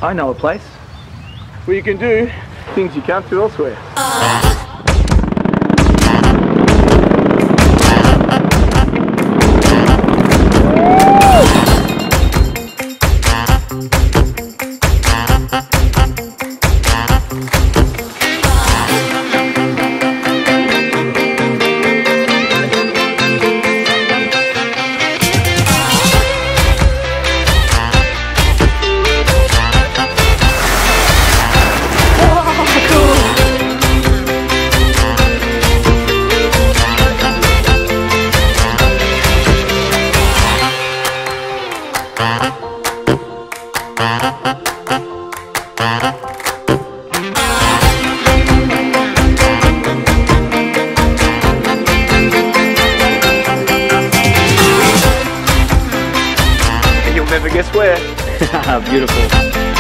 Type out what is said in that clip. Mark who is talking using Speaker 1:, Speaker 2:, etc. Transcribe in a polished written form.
Speaker 1: I know a place where you can do things you can't do elsewhere. You'll never guess where.
Speaker 2: Beautiful.